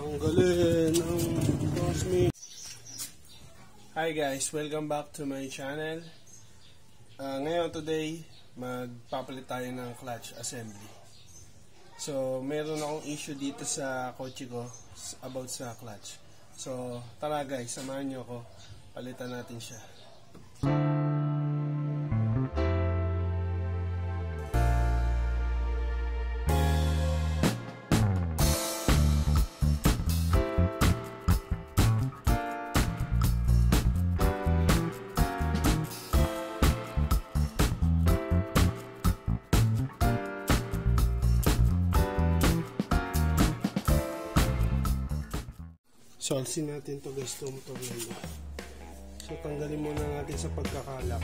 Tanggalin ang Cosmic. Hi guys, welcome back to my channel. Ngayon today, magpapalit tayo ng clutch assembly. So, meron akong issue dito sa kotse ko about sa clutch. So, tara guys, samahan nyo ako. Palitan natin siya. So, alsin natin ito guys, itong tornilyo. So, tanggalin muna natin sa pagkakalak.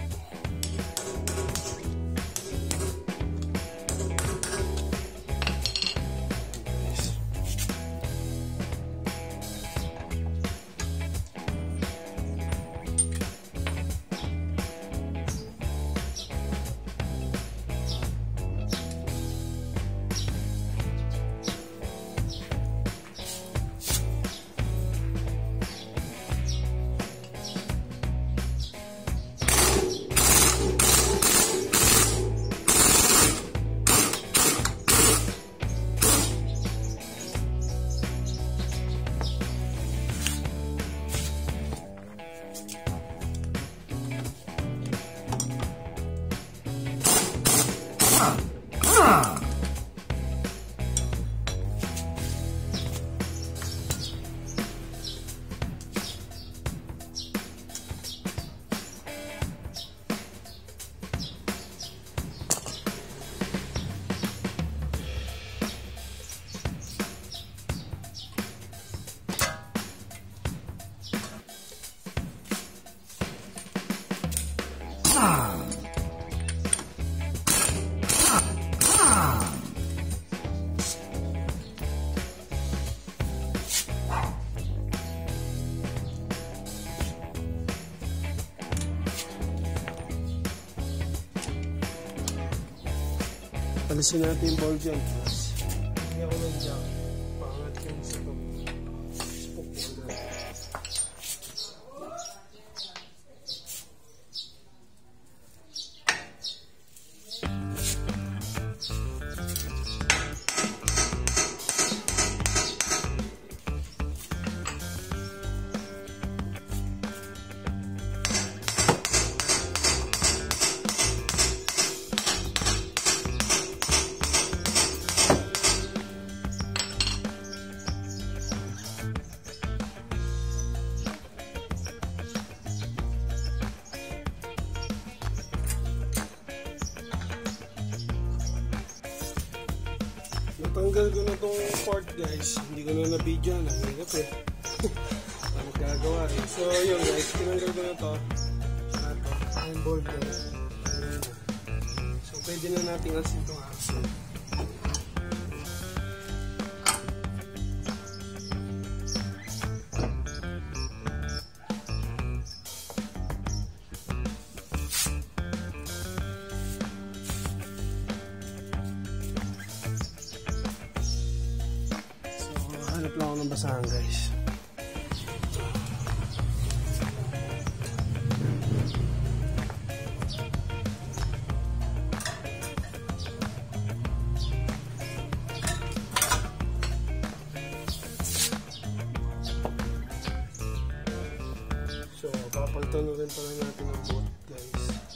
Alisin natin yung ball dyan. Hindi ako lang dyan. Pangat yung spook natin. Natanggal ko na itong part guys. Hindi ko na na-video. Nangyagat eh. Magagawa rin. So yun guys, tinanggal ko na ito. Ito. Ang bolt ko. So pwede na natin asin itong axle. Hanap lang ako ng basahan guys. So, papalitan na rin pala natin ang bolt guys.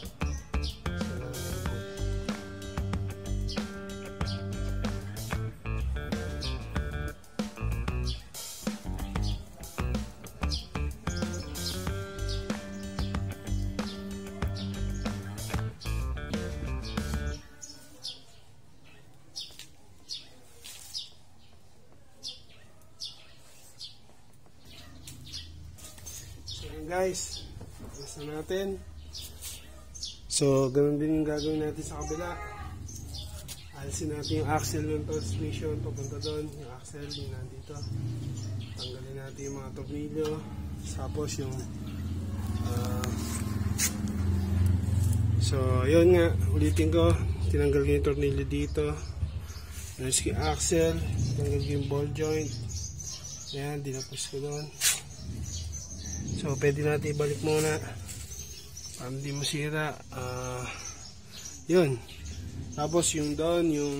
Guys, basta natin. So, ganun din yung gagawin natin sa kabila. Alisin natin yung axle ng transmission papunta doon. Yung axle yung nandito. Tanggalin natin yung mga tornilyo. Tapos yung so, yun nga. Ulitin ko. Tinanggal ko yung tornilyo dito. Yung axle. Tinanggal ko yung ball joint. Ayan, dinapos ko doon. So, pwede natin ibalik muna para hindi masira. Yun. Tapos yung doon, yung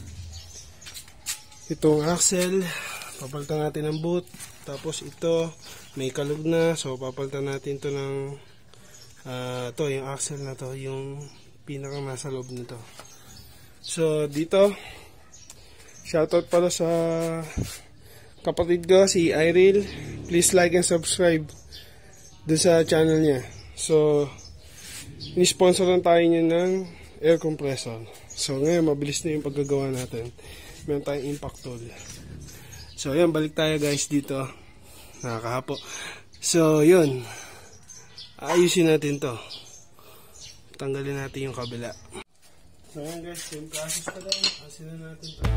itong axle, papalitan natin ng boot. Tapos ito, may kalug na. So, papalitan natin to ng to, yung axle na to, yung pinakang nasa loob nito. So, dito, shoutout pala sa kapatid ko, si Iril. Please like and subscribe dun sa channel niya. So, in-sponsor lang tayo niya ng air compressor. So, ngayon, mabilis na yung paggagawa natin. Meron tayong impact tool. So, yan, balik tayo guys dito. Nakakahapo. So, yun. Ayusin natin to. Tanggalin natin yung kabila. So, yan guys, same process pa lang. Ayusin na natin to.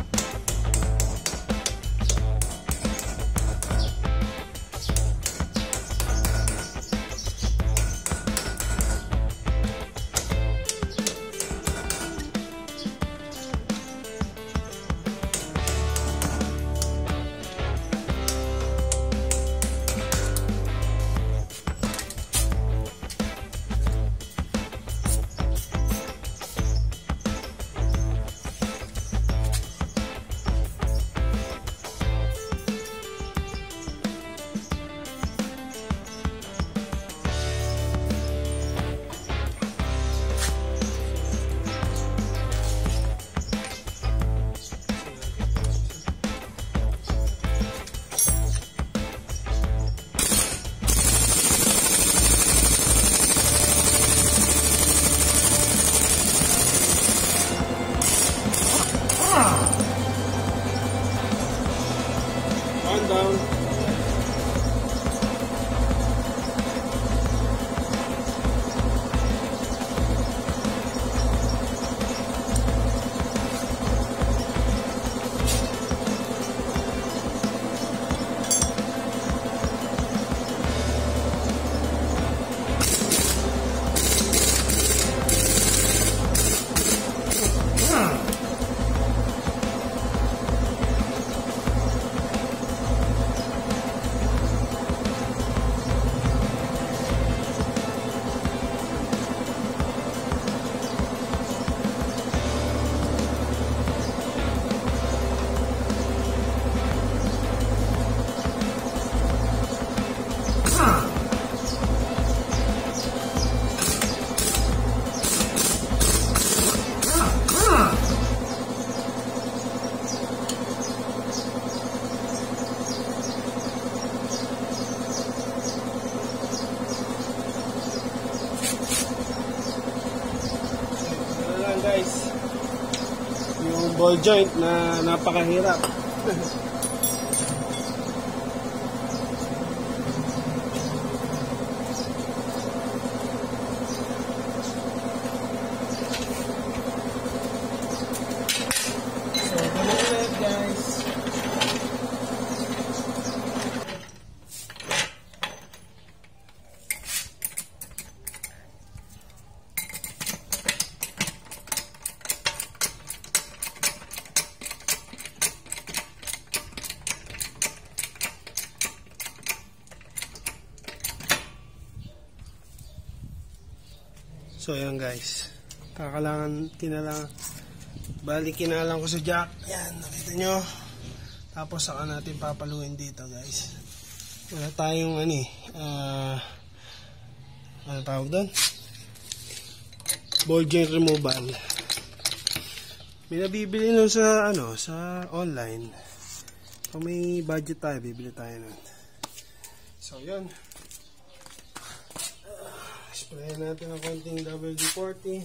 One down. Guys, yung ball joint na napakahirap. So, ganun ulit guys. So ayan guys, kinalang ko sa jack. Ayan, nakita nyo. Tapos saka natin papaluin dito guys. Wala tayong ano tawag doon? Ball joint removal. May nabibili nun sa sa online. Kung may budget tayo, bibili tayo nun. So yun. Sprayan natin ng konting WD-40.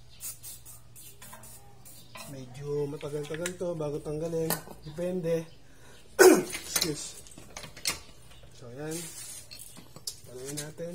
Medyo matagal-tagal to bago tanggalin. Depende. Excuse. So, yan. Paluin natin.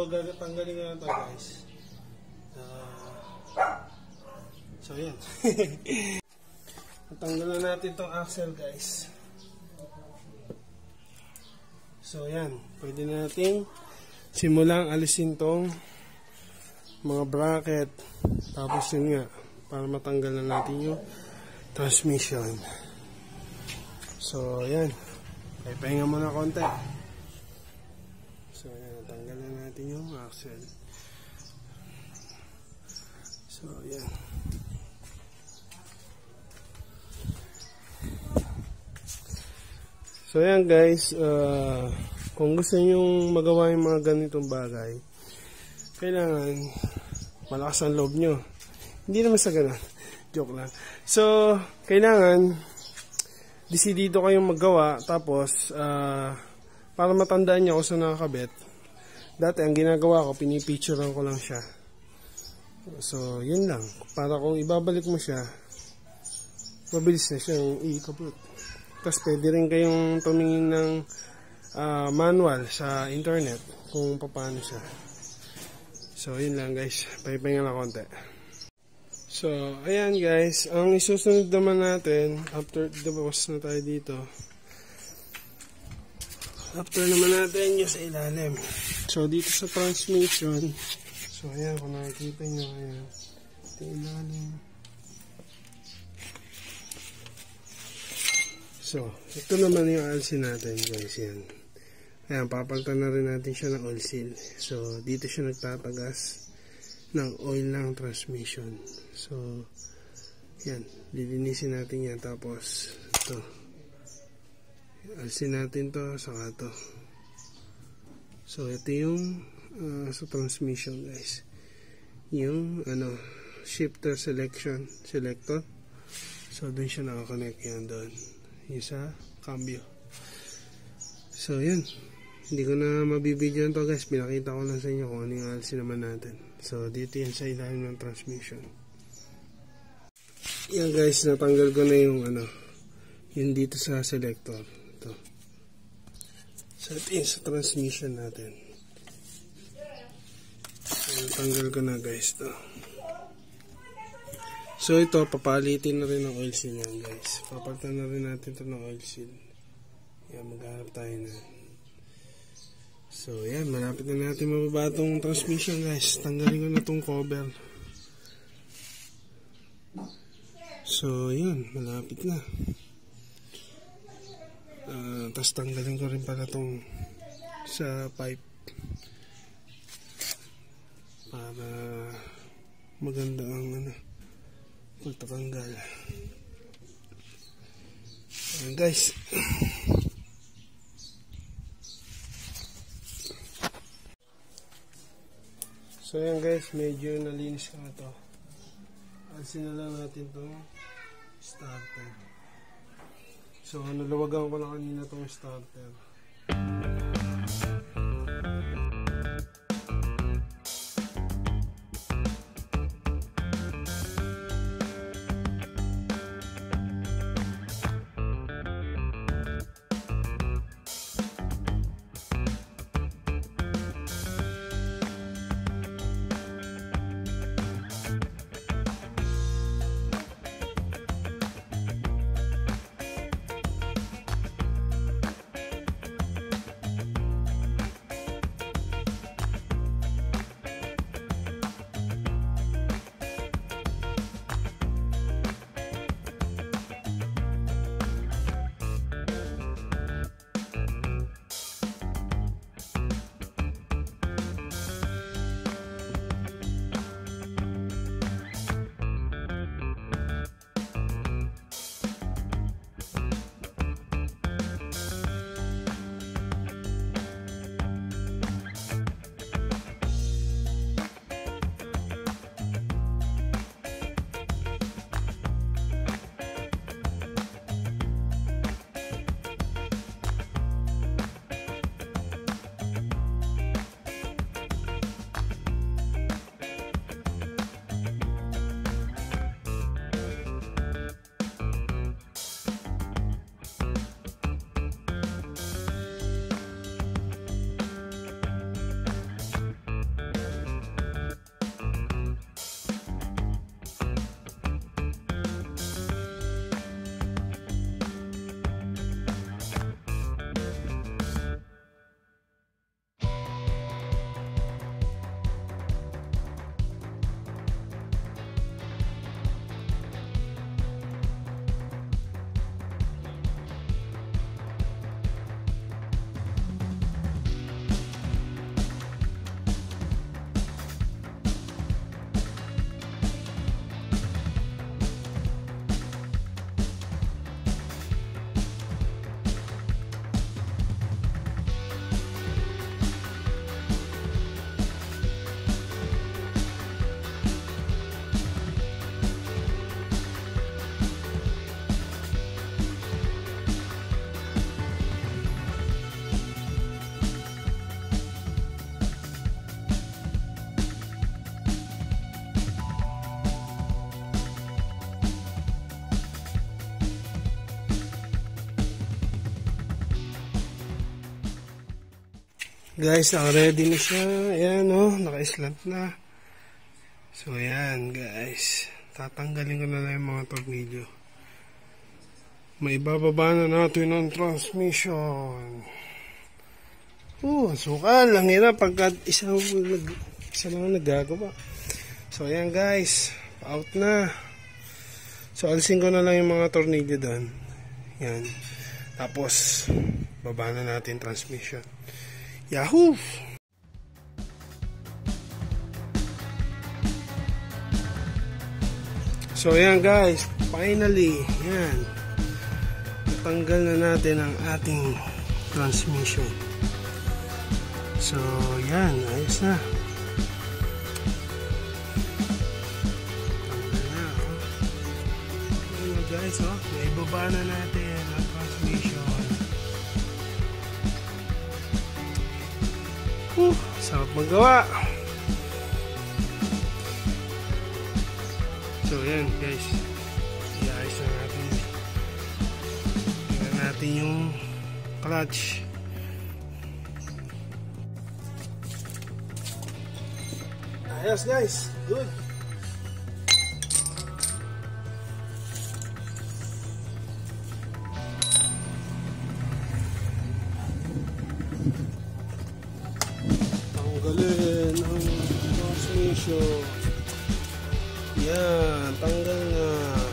tanggalin ko na ito guys. So yan. Tanggalan natin itong axle guys. So yan, pwede nating simulang alisin tong mga bracket. Tapos yun nga, para matanggal na natin yung transmission. So yan, pahinga muna konti. So yan, tanggalan natin yung axle. So yan. So yan guys, kung gusto nyo magawa yung mga ganitong bagay, kailangan malakas ang loob nyo. Hindi naman sa ganun, joke lang. So, kailangan disidido kayong maggawa, tapos para matandaan nyo kung saan nakakabit. Dati ang ginagawa ko, pinipicturean ko lang siya. So, yun lang. Para kung ibabalik mo siya, mabilis na siyang ikabot. Tapos pwede rin kayong tumingin ng manual sa internet kung paano siya. So, yun lang guys. Pahipahinga lang konti. So, ayan guys. Ang isusunod naman natin, after dabas na tayo dito, after naman natin yung sa ilalim. So, dito sa transmission, so, ayan, kung nakikita nyo, ayan, ito ilalim. So, ito naman yung oil seal natin guys, yan. Ayan, papalitan na rin natin siya ng oil seal. So, dito siya nagtatagas ng oil ng transmission. So, yan, lilinisin natin yan. Tapos, ito. Oil seal natin to, saka to. So, ito yung sa transmission guys. Yung, shifter selector. So, dun siya nakakonect yan doon. Yung sa cambio. So, yan. Hindi ko na mabibidyoan to guys. Pinakita ko lang sa inyo kung ano yung alisin naman natin. So, dito yan sa ilalim ng transmission. Yan guys, natanggal ko na yung yung dito sa selector. Ito. So, ito yung sa transmission natin. So, natanggal ko na guys to. So ito, papalitin na rin ng oil seal yan guys. Papalitan na rin natin ito ng oil seal. Yan, maghanap tayo na. So yan, malapit na natin mababa itong transmission guys. Tanggalin ko na itong cover. So yan, malapit na. Tapos tanggalin ko rin pala itong sa pipe. Para maganda ang pagtatanggal. Ayan guys. So ayan guys, medyo nalinis ka na to. Alisin na lang natin itong starter. So nalawagan ko na kanina itong starter. Guys, ready na siya. Ayan, oh, naka-slant na. So, ayan, guys. Tatanggalin ko na lang yung mga tornilyo. May bababa na natin ang transmission. Sukal. Ang hirap pagka isa lang nagagawa. So, ayan, guys. Out na. So, alisin ko na lang yung mga tornilyo doon. Ayan. Tapos, baba na natin transmission. Yahoo! So ayan guys, finally, ayan, natanggal na natin ang ating transmission. So ayan, ayos na. Tanggal na, oh. Ayan guys, oh, naibaba na natin ang transmission. Sarap magawa. So yan guys, iayos na natin. Tingnan natin yung clutch. Ayos guys, good. Tanggalin ang transmission. Yan, tanggal na.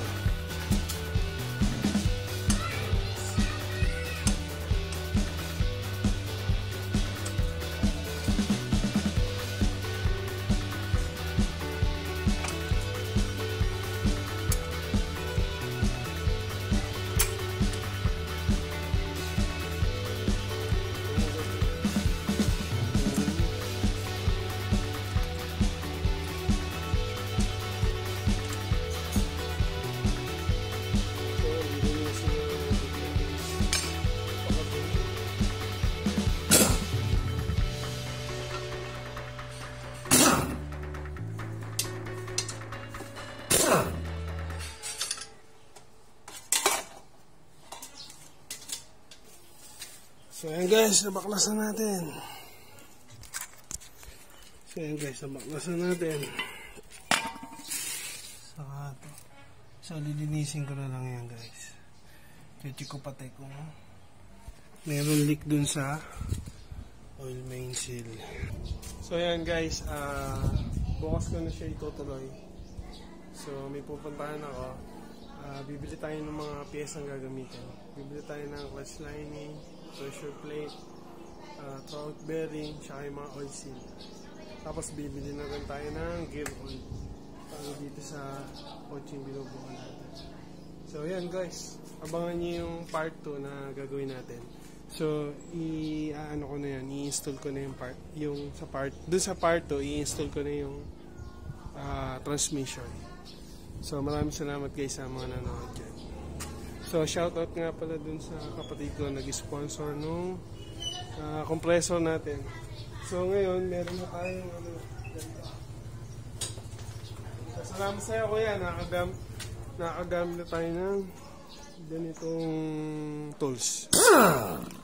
So ayan guys, nabaklasan natin. So lilinisin ko na lang yan guys. Check ko pati kung meron leak dun sa oil main seal. So ayan guys, bukas ko na siya itutuloy. So may pupuntahan ako. Bibili tayo ng mga piyesang gagamitin. Bibili tayo ng clutch lining, pressure plate, throat bearing, saka yung mga oil seal. Tapos bibili na rin tayo ng gear oil para dito sa coaching binubukan natin. So yan guys, abangan nyo yung part 2 na gagawin natin. So i-ano ko na yan, i-install ko na yung part, yung sa part, dun sa part 2 i-install ko na yung transmission. So maraming salamat guys sa mga nanonood dyan. So shoutout nga pala dun sa kapatid ko nag-sponsor nung compressor natin. So ngayon meron na tayong ganito. So, salamat sa iyo kuya, nakagamit na tayo ng ganitong tools.